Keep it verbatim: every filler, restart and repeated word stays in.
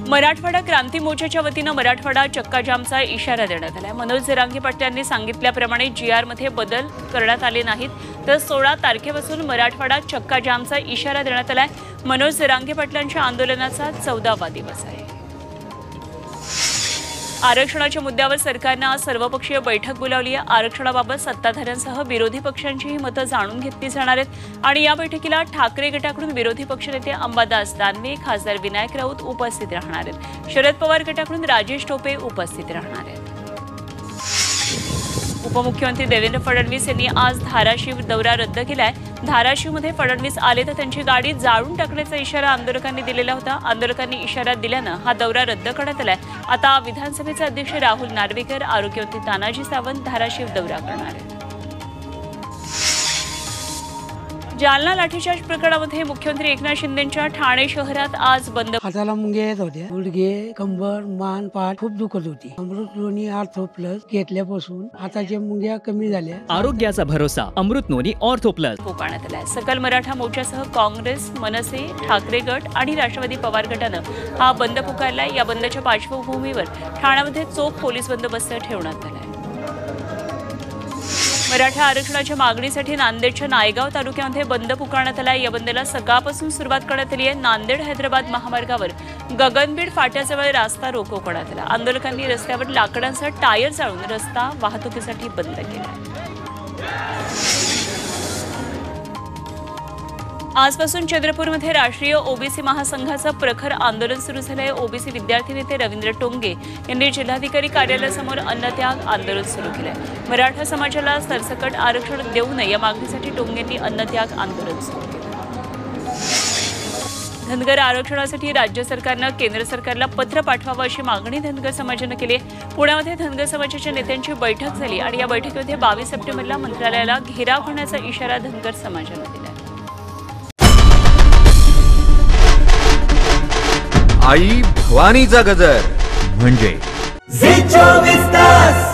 मराठवाडा क्रांती मोर्चाच्या वतीनं मराठवाडा चक्का जामचा इशारा देण्यात आला। मनोज जरांगे पाटलांनी सांगितल्याप्रमाणे जी आर मध्ये बदल करण्यात आले नाहीत तर सोळा तारखेपासून मराठवाडा चक्का जामचा इशारा देण्यात आलाय। मनोज जरांगे पाटलांच्या आंदोलनाचा चौदावा दिवस आहे। आरक्षणाच्या मुद्द्यावर सरकारने आज सर्वपक्षीय बैठक बोलावली आहे। आरक्षणाबाबत सत्ताधाऱ्यांसह विरोधी पक्षांचीही मतं जाणून घेतली जाणार आहेत आणि या बैठकीला ठाकरे गटाकडून विरोधी पक्षनेते अंबादास दानवे, खासदार विनायक राऊत उपस्थित राहणार आहेत। शरद पवार गटाकडून राजेश टोपे उपस्थित राहणार आहेत। उपमुख्यमंत्री देवेंद्र फडणवीस यांनी आज धाराशिव दौरा रद्द केलाय। धाराशिवमध्ये फडणवीस आले तर त्यांची गाडी जाळून टाकण्याचा इशारा आंदोलकांनी दिलेला होता। आंदोलकांनी इशारा दिल्यानं हा दौरा रद्द करण्यात आलाय। आता विधानसभेचे अध्यक्ष राहुल नार्वेकर, आरोग्यमंत्री तानाजी सावंत धाराशिव दौरा करणार आहेत। जालना लाठीचार्ज प्रकरणामध्ये मुख्यमंत्री एकनाथ शिंदेंच्या ठाणे शहरात आज बंद हाताला मुंग्या येत होत्या, गुडघे, कंबर, मान, पाठ खूप दुखत होती। अमृत नोनी ऑर्थो प्लस घेतल्यापासून हाताच्या मुंग्या कमी झाल्या। आरोग्याचा भरोसा अमृत नोनी ऑर्थो प्लस पुकारण्यात आलाय। सकल मराठा मोर्चासह काँग्रेस, मनसे, ठाकरे गट आणि राष्ट्रवादी पवार गटानं हा बंद पुकारलाय। या बंदच्या पार्श्वभूमीवर ठाण्यामध्ये चोख पोलीस बंदोबस्त ठेवण्यात आलाय। मराठा आरक्षणाच्या मागणीसाठी नांदेडच्या नायगाव तालुक्यामध्ये बंद पुकारण्यात आला। या बंदला सकाळपासून सुरुवात करण्यात आली आहे। नांदेड हैदराबाद महामार्गावर गगनबीड फाट्याजवळ रास्ता रोको करण्यात आला। आंदोलकांनी रस्त्यावर लाकडांसह टायर जाळून रस्ता वाहतुकीसाठी बंद केला। आजपासून चंद्रपूरमध्ये राष्ट्रीय ओबीसी महासंघाचं प्रखर आंदोलन सुरू झालंय। ओबीसी विद्यार्थी नेते रवींद्र टोंगे यांनी जिल्हाधिकारी कार्यालयासमोर अन्नत्याग आंदोलन सुरू केलंय। मराठा समाजाला सरसकट आरक्षण देऊ नये या मागणीसाठी टोंगेंनी अन्नत्याग आंदोलन सुरू केलं। धनगर आरक्षणासाठी राज्य सरकारनं केंद्र सरकारला पत्र पाठवावं अशी मागणी धनगर समाजानं केली आहे। पुण्यामध्ये धनगर समाजाच्या नेत्यांची बैठक झाली आणि या बैठकीमध्ये बावीस सप्टेंबरला मंत्रालयाला घेराव करण्याचा इशारा धनगर समाजानं दिला। आई भवानीचा गजर म्हणजे झी चोवीस तास।